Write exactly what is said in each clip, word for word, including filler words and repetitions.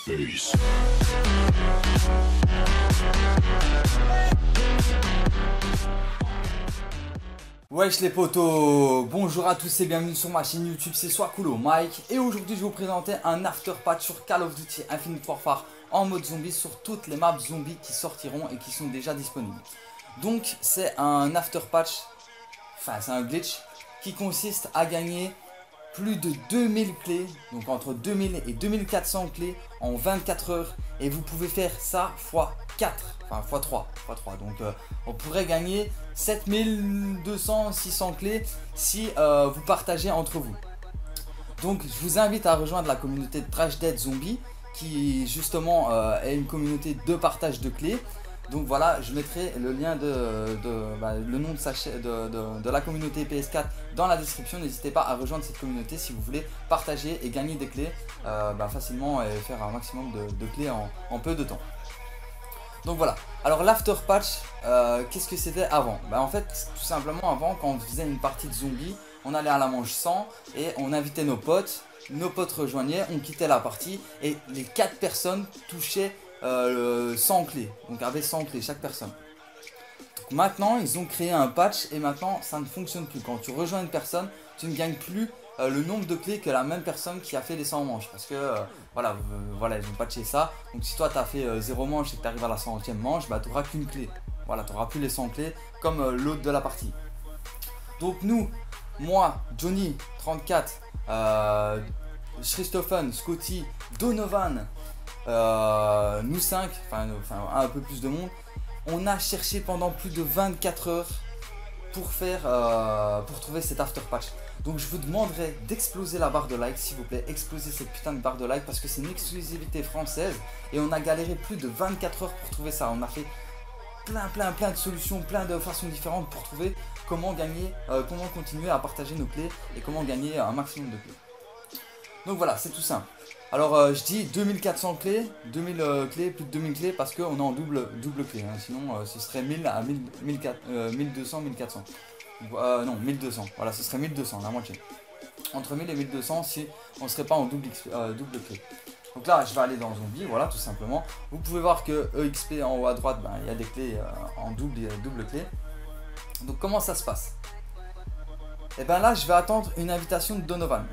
face. Wesh les potos, bonjour à tous et bienvenue sur ma chaîne YouTube, c'est Swakulo Mike. Et aujourd'hui je vais vous présenter un after patch sur Call of Duty Infinite Warfare en mode zombie sur toutes les maps zombies qui sortiront et qui sont déjà disponibles. Donc c'est un after patch, enfin c'est un glitch qui consiste à gagner plus de deux mille clés, donc entre deux mille et deux mille quatre cents clés en vingt-quatre heures. Et vous pouvez faire ça fois quatre, enfin fois trois, fois trois. Donc euh, on pourrait gagner sept mille deux cents, six cents clés si euh, vous partagez entre vous. Donc je vous invite à rejoindre la communauté de Trash Dead Zombie qui justement euh, est une communauté de partage de clés. Donc voilà, je mettrai le lien de, de bah, le nom de, sa chaîne, de, de, de la communauté P S quatre dans la description. N'hésitez pas à rejoindre cette communauté si vous voulez partager et gagner des clés euh, bah, facilement et faire un maximum de, de clés en, en peu de temps. Donc voilà, alors l'after patch, euh, qu'est-ce que c'était avant? Bah en fait, tout simplement avant, quand on faisait une partie de zombies, on allait à la manche cent et on invitait nos potes, nos potes rejoignaient, on quittait la partie et les quatre personnes touchaient euh, cent clés, donc avait cent clés chaque personne. Donc maintenant, ils ont créé un patch et maintenant ça ne fonctionne plus. Quand tu rejoins une personne, tu ne gagnes plus Euh, le nombre de clés que la même personne qui a fait les cent manches, parce que euh, voilà, euh, voilà, ils ont patché ça. Donc si toi tu as fait euh, zéro manche et que tu arrives à la centième manche, bah tu n'auras qu'une clé. Voilà, tu n'auras plus les cent clés comme euh, l'autre de la partie. Donc nous, moi, Johnny trente-quatre, euh, Christophen, Scotty, Donovan, euh, nous cinq, enfin, enfin un peu plus de monde, on a cherché pendant plus de vingt-quatre heures pour faire euh, pour trouver cet after patch. Donc je vous demanderai d'exploser la barre de like, s'il vous plaît, explosez cette putain de barre de like parce que c'est une exclusivité française et on a galéré plus de vingt-quatre heures pour trouver ça. On a fait plein plein plein de solutions, plein de façons différentes pour trouver comment gagner, euh, comment continuer à partager nos clés et comment gagner un maximum de clés. Donc voilà, c'est tout simple. Alors euh, je dis deux mille quatre cents clés, deux mille euh, clés, plus de deux mille clés parce qu'on est en double, double clé, hein. Sinon euh, ce serait mille à mille, mille, euh, mille deux cents, mille quatre cents. Euh, non, mille deux cents, voilà, ce serait mille deux cents, la moitié. Entre mille et mille deux cents si on ne serait pas en double, euh, double clé. Donc là, je vais aller dans Zombie, voilà, tout simplement. Vous pouvez voir que E X P en haut à droite, ben, il y a des clés euh, en double, double clé. Donc comment ça se passe? Et bien là, je vais attendre une invitation de Donovan.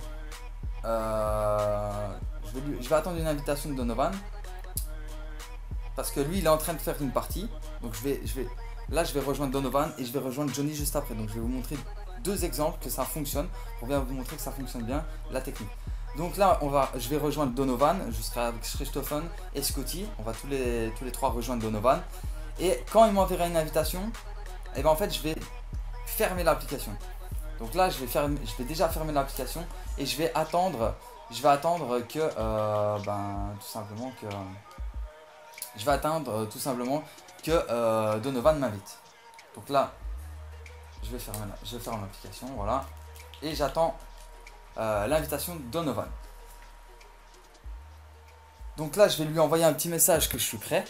Euh, je, vais lui, je vais attendre une invitation de Donovan. Parce que lui, il est en train de faire une partie. Donc je vais... Je vais Là, je vais rejoindre Donovan et je vais rejoindre Johnny juste après. Donc, je vais vous montrer deux exemples que ça fonctionne pour bien vous montrer que ça fonctionne bien la technique. Donc là, on va, je vais rejoindre Donovan. Je serai avec Christophen et Scotty. On va tous les, tous les trois rejoindre Donovan. Et quand il m'enverra une invitation, et ben en fait, je vais fermer l'application. Donc là, je vais, faire, je vais déjà fermer l'application et je vais attendre, je vais attendre que, euh, ben, tout simplement que, je vais attendre euh, tout simplement que euh, Donovan m'invite. Donc là, je vais fermer, je vais fermer l'application, voilà. Et j'attends euh, l'invitation de Donovan. Donc là, je vais lui envoyer un petit message que je suis prêt.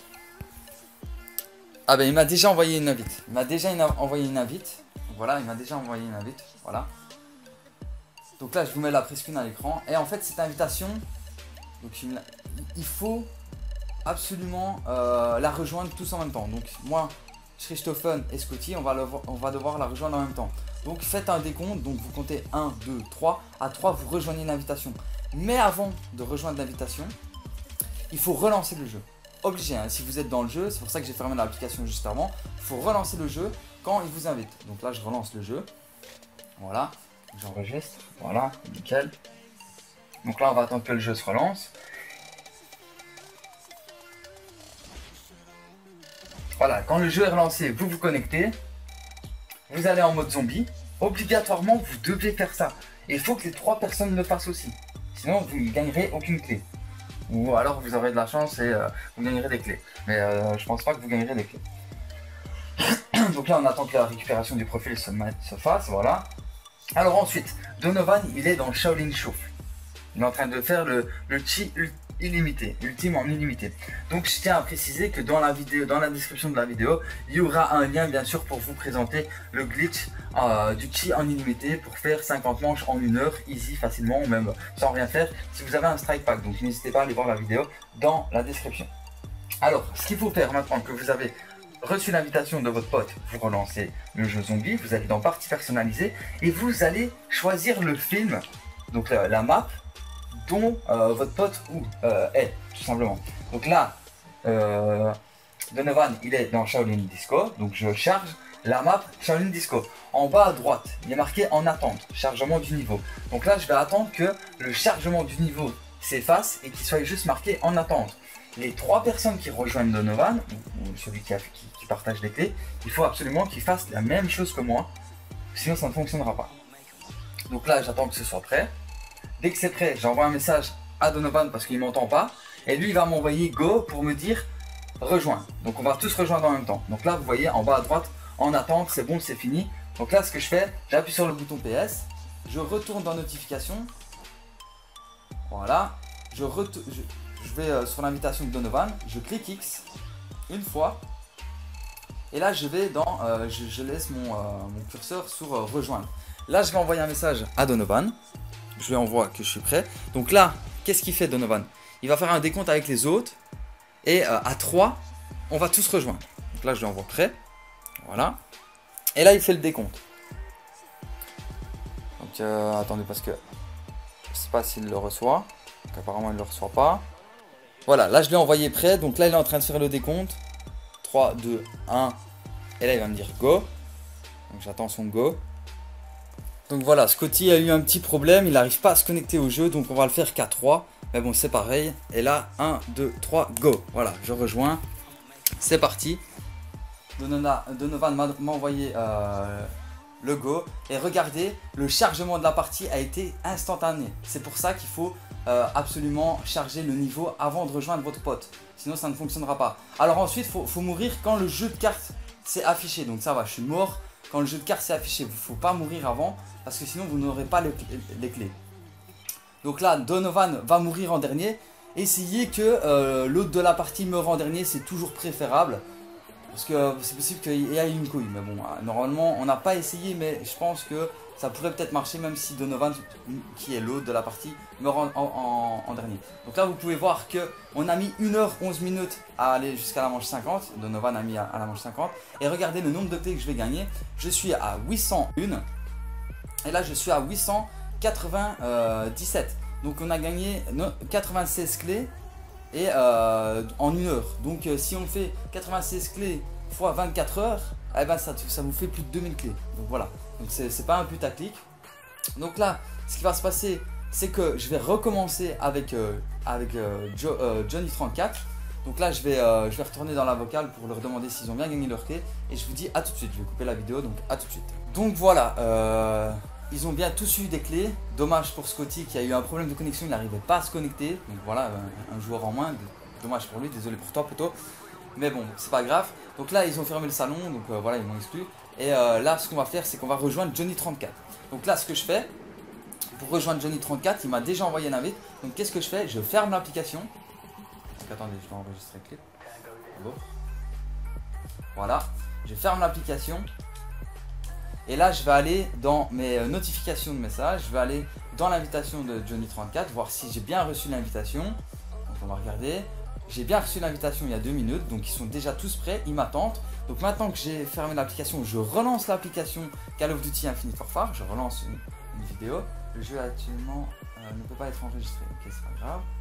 Ah ben, il m'a déjà envoyé une invite. Il m'a déjà une, envoyé une invite. Donc voilà, il m'a déjà envoyé une invite, voilà. Donc là, je vous mets la prescreen à l'écran. Et en fait, cette invitation, donc il, il faut absolument euh, la rejoindre tous en même temps. Donc moi, Christophen et Scotty, on va, le, on va devoir la rejoindre en même temps. Donc faites un décompte, donc vous comptez un, deux, trois. À trois, vous rejoignez l'invitation. Mais avant de rejoindre l'invitation, il faut relancer le jeu. Obligé, hein, si vous êtes dans le jeu, c'est pour ça que j'ai fermé l'application juste avant. Il faut relancer le jeu quand il vous invite. Donc là, je relance le jeu. Voilà, j'enregistre. Voilà, nickel. Donc là, on va attendre que le jeu se relance. Voilà, quand le jeu est relancé, vous vous connectez, vous allez en mode zombie. Obligatoirement, vous devez faire ça. Et il faut que les trois personnes le fassent aussi. Sinon, vous ne gagnerez aucune clé. Ou alors, vous aurez de la chance et euh, vous gagnerez des clés. Mais euh, je pense pas que vous gagnerez des clés. Donc là, on attend que la récupération du profil se, se fasse, voilà. Alors ensuite, Donovan, il est dans Shaolin Shuf. Il est en train de faire le, le chi illimité, ultime en illimité. Donc je tiens à préciser que dans la vidéo, dans la description de la vidéo, il y aura un lien bien sûr pour vous présenter le glitch euh, du chi en illimité pour faire cinquante manches en une heure, easy, facilement, ou même sans rien faire si vous avez un strike pack. Donc n'hésitez pas à aller voir la vidéo dans la description. Alors, ce qu'il faut faire maintenant que vous avez reçu l'invitation de votre pote, vous relancez le jeu zombie, vous allez dans partie personnalisée et vous allez choisir le film, donc la, la map dont euh, votre pote ou, euh, est, tout simplement. Donc là, euh, Donovan, il est dans Shaolin Disco, donc je charge la map Shaolin Disco. En bas à droite, il est marqué en attente, chargement du niveau. Donc là, je vais attendre que le chargement du niveau s'efface et qu'il soit juste marqué en attente. Les trois personnes qui rejoignent Donovan, ou celui qui, a, qui, qui partage les clés, il faut absolument qu'ils fassent la même chose que moi, sinon ça ne fonctionnera pas. Donc là, j'attends que ce soit prêt. Dès que c'est prêt, j'envoie un message à Donovan parce qu'il ne m'entend pas. Et lui, il va m'envoyer go pour me dire rejoins. Donc on va tous rejoindre en même temps. Donc là, vous voyez en bas à droite, en attente, c'est bon, c'est fini. Donc là, ce que je fais, j'appuie sur le bouton P S, je retourne dans notification. Voilà, je retourne. Je vais euh, sur l'invitation de Donovan, je clique X une fois et là je vais dans, euh, je, je laisse mon, euh, mon curseur sur euh, rejoindre. Là je vais envoyer un message à Donovan, je lui envoie que je suis prêt. Donc là, qu'est-ce qu'il fait Donovan? Il va faire un décompte avec les autres et euh, à trois, on va tous rejoindre. Donc là je lui envoie prêt, voilà. Et là il fait le décompte. Donc euh, attendez parce que je ne sais pas s'il le reçoit, donc apparemment il ne le reçoit pas. Voilà, là je l'ai envoyé prêt, donc là il est en train de faire le décompte. trois, deux, un. Et là il va me dire go. Donc j'attends son go. Donc voilà, Scotty a eu un petit problème, il n'arrive pas à se connecter au jeu, donc on va le faire qu'à trois. Mais bon, c'est pareil. Et là, un, deux, trois, go. Voilà, je rejoins. C'est parti. Donovan m'a envoyé euh, le go. Et regardez, le chargement de la partie a été instantané. C'est pour ça qu'il faut euh, absolument charger le niveau avant de rejoindre votre pote. Sinon, ça ne fonctionnera pas. Alors ensuite, il faut, faut mourir quand le jeu de cartes s'est affiché. Donc ça va, je suis mort quand le jeu de cartes s'est affiché. Il ne faut pas mourir avant parce que sinon, vous n'aurez pas les, les clés. Donc là, Donovan va mourir en dernier. Essayez que euh, l'autre de la partie meure en dernier, c'est toujours préférable. Parce que c'est possible qu'il y ait une couille. Mais bon, normalement, on n'a pas essayé, mais je pense que ça pourrait peut-être marcher même si Donovan, qui est l'autre de la partie, meurt en, en, en dernier. Donc là, vous pouvez voir qu'on a mis une heure onze minutes à aller jusqu'à la manche cinquante. Donovan a mis à, à la manche cinquante. Et regardez le nombre de clés que je vais gagner. Je suis à huit cent un. Et là, je suis à huit cent quatre-vingt-dix-sept. Donc on a gagné quatre-vingt-seize clés et euh, en une heure. Donc euh, si on fait quatre-vingt-seize clés fois vingt-quatre heures, eh ben, ça, ça vous fait plus de deux mille clés. Donc voilà, donc c'est pas un putaclic. Donc là, ce qui va se passer, c'est que je vais recommencer avec, euh, avec euh, jo, euh, Johnny trente-quatre. Donc là, je vais, euh, je vais retourner dans la vocale pour leur demander s'ils ont bien gagné leur clé. Et je vous dis à tout de suite, je vais couper la vidéo, donc à tout de suite. Donc voilà, euh, ils ont bien tous eu des clés. Dommage pour Scotty qui a eu un problème de connexion, il n'arrivait pas à se connecter. Donc voilà, un, un joueur en moins. Dommage pour lui, désolé pour toi plutôt. Mais bon, c'est pas grave. Donc là, ils ont fermé le salon, donc euh, voilà, ils m'ont exclu. Et euh, là, ce qu'on va faire, c'est qu'on va rejoindre Johnny trente-quatre. Donc là, ce que je fais, pour rejoindre Johnny trente-quatre, il m'a déjà envoyé une invite. Donc qu'est-ce que je fais? Je ferme l'application. Donc attendez, je vais enregistrer le clip. Bon. Voilà, je ferme l'application. Et là, je vais aller dans mes notifications de messages. Je vais aller dans l'invitation de Johnny trente-quatre, voir si j'ai bien reçu l'invitation. Donc, on va regarder. J'ai bien reçu l'invitation il y a deux minutes. Donc, ils sont déjà tous prêts. Ils m'attendent. Donc, maintenant que j'ai fermé l'application, je relance l'application Call of Duty Infinite Warfare. Je relance une, une vidéo. Le jeu actuellement euh, ne peut pas être enregistré. Ok, c'est pas grave.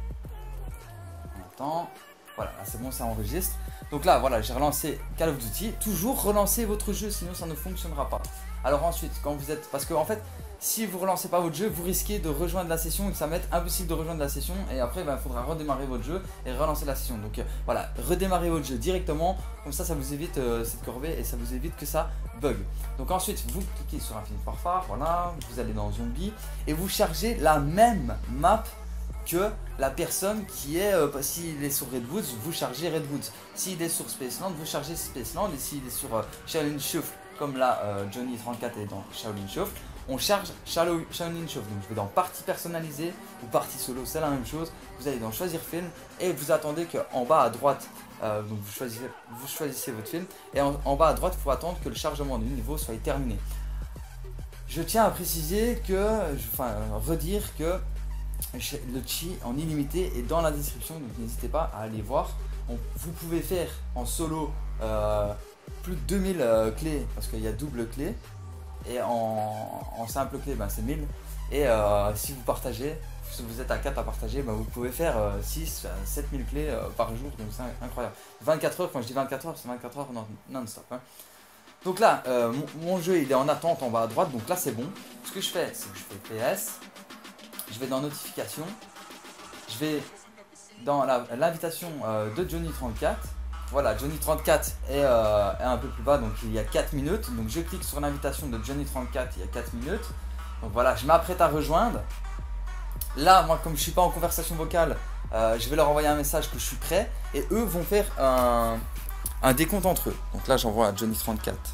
On attend. Voilà, c'est bon, ça enregistre. Donc là, voilà, j'ai relancé Call of Duty. Toujours relancer votre jeu, sinon ça ne fonctionnera pas. Alors ensuite, quand vous êtes... Parce que en fait, si vous ne relancez pas votre jeu, vous risquez de rejoindre la session et que ça va être impossible de rejoindre la session. Et après, ben, il faudra redémarrer votre jeu et relancer la session. Donc euh, voilà, redémarrer votre jeu directement. Comme ça, ça vous évite euh, cette corvée et ça vous évite que ça bug. Donc ensuite, vous cliquez sur Infinite Warfare. Voilà, vous allez dans Zombie et vous chargez la même map que la personne qui est, euh, s'il est sur Redwoods, vous chargez Redwoods. S'il est sur Spaceland, vous chargez Spaceland. Et s'il est sur euh, Shaolin Shuffle, comme là euh, Johnny trente-quatre est dans Shaolin Shuffle, on charge Shaolin Shove. Donc je vais dans partie personnalisée ou partie solo, c'est la même chose. Vous allez dans choisir film et vous attendez qu'en bas à droite, euh, donc vous choisissez, vous choisissez votre film et en, en bas à droite, il faut attendre que le chargement du niveau soit terminé. Je tiens à préciser que, enfin redire que le chi en illimité est dans la description, donc n'hésitez pas à aller voir. On, vous pouvez faire en solo euh, plus de deux mille euh, clés parce qu'il y a double clé. Et en, en simple clé, ben, c'est mille. Et euh, si vous partagez, si vous êtes à quatre à partager, ben, vous pouvez faire euh, six à sept mille clés euh, par jour. Donc c'est incroyable. vingt-quatre heures, quand je dis vingt-quatre heures, c'est vingt-quatre heures non-stop. Hein. Donc là, euh, mon, mon jeu il est en attente en bas à droite. Donc là c'est bon. Ce que je fais, c'est que je fais P S. Je vais dans notification. Je vais dans l'invitation euh, de Johnny trente-quatre. Voilà, Johnny trente-quatre est, euh, est un peu plus bas, donc il y a quatre minutes. Donc je clique sur l'invitation de Johnny trente-quatre, il y a quatre minutes. Donc voilà, je m'apprête à rejoindre. Là, moi, comme je ne suis pas en conversation vocale, euh, je vais leur envoyer un message que je suis prêt. Et eux vont faire un, un décompte entre eux. Donc là, j'envoie à Johnny trente-quatre.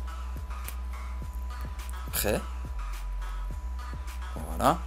Prêt. Voilà.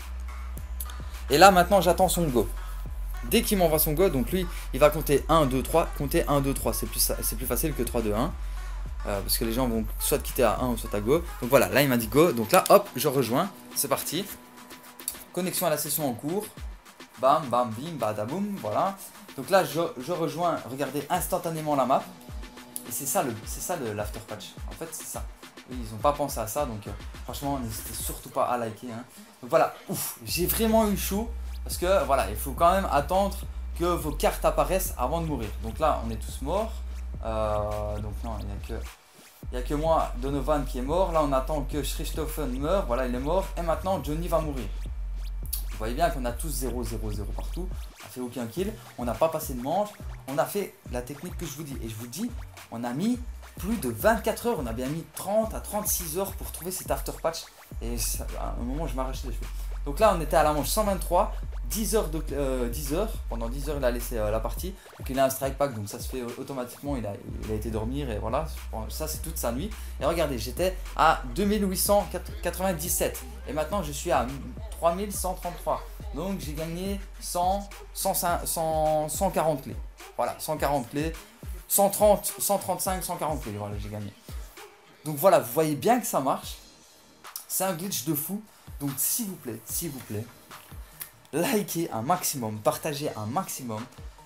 Et là, maintenant, j'attends son go. Dès qu'il m'envoie son go, donc lui, il va compter un, deux, trois. Compter un, deux, trois, c'est plus, c'est plus facile que trois, deux, un. Euh, parce que les gens vont soit quitter à un ou soit à go. Donc voilà, là, il m'a dit go. Donc là, hop, je rejoins. C'est parti. Connexion à la session en cours. Bam, bam, bim, badaboum. Voilà. Donc là, je, je rejoins. Regardez instantanément la map. Et c'est ça le, c'est ça le l'after patch. En fait, c'est ça. Oui, ils n'ont pas pensé à ça. Donc euh, franchement, n'hésitez surtout pas à liker. Hein. Donc voilà, ouf, j'ai vraiment eu chaud. Parce que voilà, il faut quand même attendre que vos cartes apparaissent avant de mourir. Donc là, on est tous morts. Euh, donc non, il n'y a que, il n'y a que moi, Donovan, qui est mort. Là, on attend que Schrichthofen meure. Voilà, il est mort. Et maintenant, Johnny va mourir. Vous voyez bien qu'on a tous zéro, zéro, zéro partout. On n'a fait aucun kill. On n'a pas passé de manche. On a fait la technique que je vous dis. Et je vous dis, on a mis plus de vingt-quatre heures. On a bien mis trente à trente-six heures pour trouver cet after patch. Et ça, à un moment, je m'arrachais les cheveux. Donc là, on était à la manche cent vingt-trois. dix heures, de, euh, dix heures, pendant dix heures il a laissé euh, la partie, donc il a un strike pack, donc ça se fait automatiquement, il a, il a été dormir et voilà, ça c'est toute sa nuit. Et regardez, j'étais à deux mille huit cent quatre-vingt-dix-sept et maintenant je suis à trois mille cent trente-trois, donc j'ai gagné cent, cent, cent, cent quarante clés, voilà, cent quarante clés, cent trente, cent trente-cinq, cent quarante clés, voilà, j'ai gagné. Donc voilà, vous voyez bien que ça marche, c'est un glitch de fou, donc s'il vous plaît, s'il vous plaît, likez un maximum, partagez un maximum.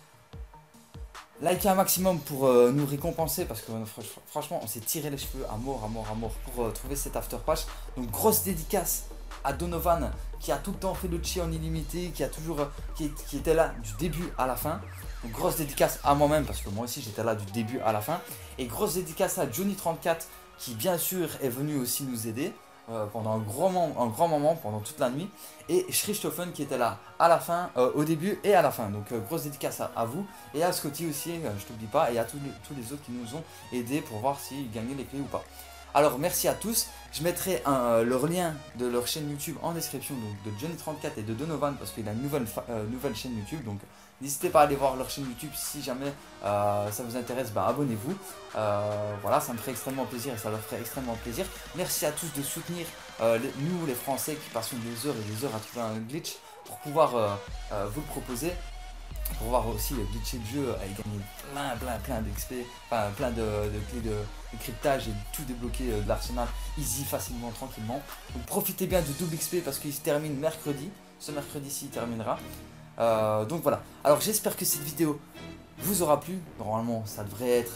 Likez un maximum pour euh, nous récompenser parce que euh, franchement on s'est tiré les cheveux à mort, à mort, à mort pour euh, trouver cet after patch. Donc grosse dédicace à Donovan qui a tout le temps fait le chi en illimité, qui a toujours, euh, qui, qui était là du début à la fin. Donc grosse dédicace à moi-même parce que moi aussi j'étais là du début à la fin. Et grosse dédicace à Johnny trente-quatre qui bien sûr est venu aussi nous aider. Euh, pendant un grand, moment, un grand moment, pendant toute la nuit, et Schrichthofen qui était là à la fin, euh, au début et à la fin. Donc euh, grosse dédicace à, à vous et à Scotty aussi, euh, je t'oublie pas, et à tous les, tous les autres qui nous ont aidés pour voir s'ils gagnaient les clés ou pas. Alors merci à tous, je mettrai un, euh, leur lien de leur chaîne YouTube en description, donc de Johnny trente-quatre et de Donovan parce qu'il a une nouvelle, euh, nouvelle chaîne YouTube, donc n'hésitez pas à aller voir leur chaîne YouTube si jamais euh, ça vous intéresse, bah, abonnez-vous. Euh, voilà, ça me ferait extrêmement plaisir et ça leur ferait extrêmement plaisir. Merci à tous de soutenir euh, les, nous les Français qui passons des heures et des heures à trouver un glitch pour pouvoir euh, euh, vous le proposer. Pour voir aussi le glitcher de jeu et gagner plein plein plein d'X P, enfin plein de, de clés de, de cryptage et tout débloquer euh, de l'arsenal easy, facilement, tranquillement. Donc profitez bien du double X P parce qu'il se termine mercredi, ce mercredi-ci il terminera. Euh, donc voilà, alors j'espère que cette vidéo vous aura plu. Normalement ça devrait être,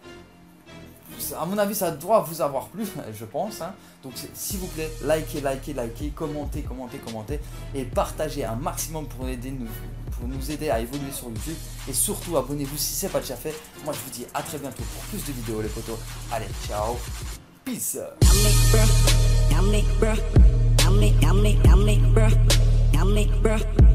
à mon avis ça doit vous avoir plu, je pense, hein. Donc s'il vous plaît, likez, likez, likez, commentez, commentez, commentez et partagez un maximum pour, aider nous, pour nous aider à évoluer sur YouTube. Et surtout abonnez-vous si ce n'est pas déjà fait. Moi je vous dis à très bientôt pour plus de vidéos les potos. Allez, ciao, peace. Yummy, bruh. Yummy, yummy, yummy, bruh. Yummy, bruh.